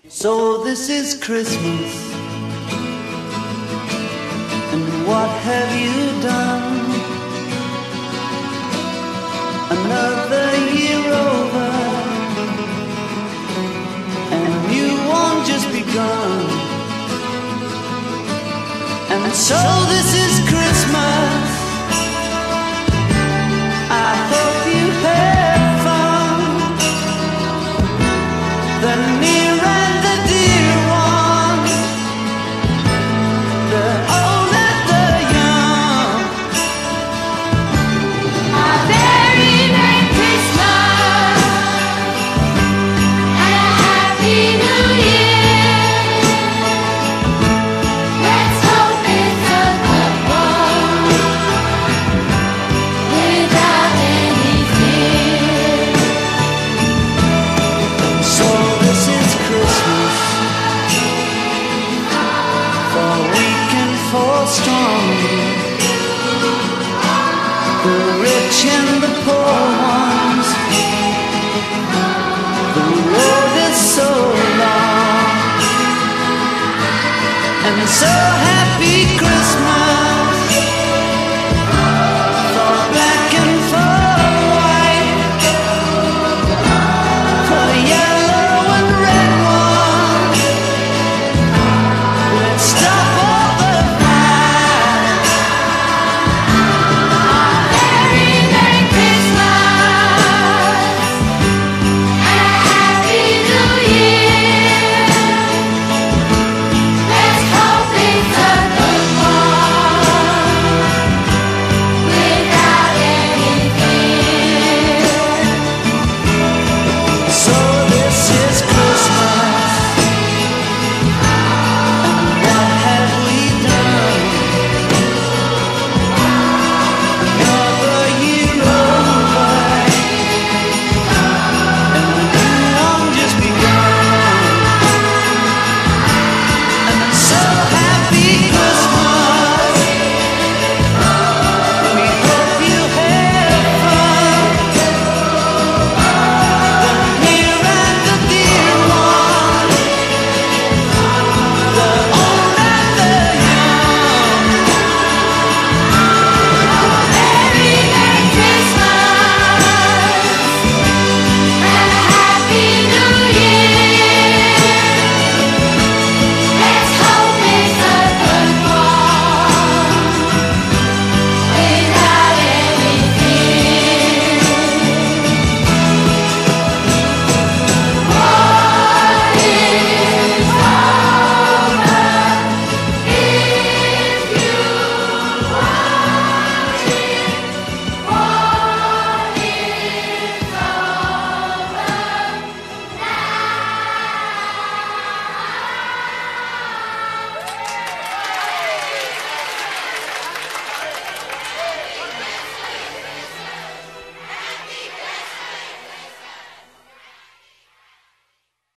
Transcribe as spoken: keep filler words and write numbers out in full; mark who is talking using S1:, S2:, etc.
S1: So this is Christmas, and what have you done? Another year over, and a new one just begun. And so this is Christmas, I hope you had fun. The near and the dear ones, the old and the young.
S2: A very Merry Christmas and a Happy New Year. Let's hope it's a good one without any fear.
S1: So this is Christmas, for weak and for strong, the rich and the poor ones. The road is so long and so happy.